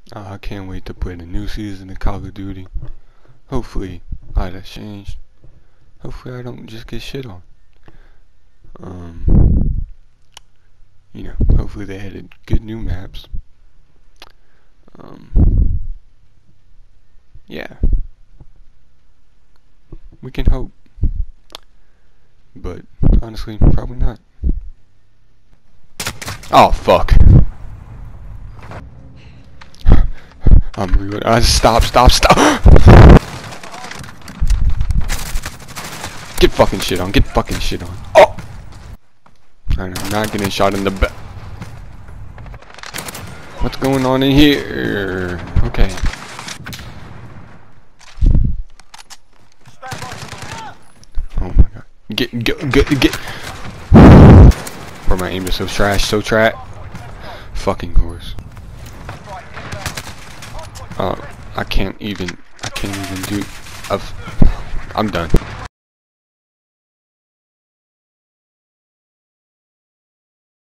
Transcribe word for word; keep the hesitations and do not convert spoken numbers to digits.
Uh, I can't wait to play the new season of Call of Duty. Hopefully, a lot has changed. Hopefully, I don't just get shit on. Um, you know, hopefully they added good new maps. Um, yeah, we can hope, but honestly, probably not. Oh fuck! I'm real. Uh, stop! Stop! Stop! Get fucking shit on! Get fucking shit on! Oh! I'm not getting shot in the back. What's going on in here? Okay. Oh my god. Get, get, get, get. Bro, my aim is so trash, so trash. Fucking course. Uh, I can't even, I can't even do, I've, I'm done.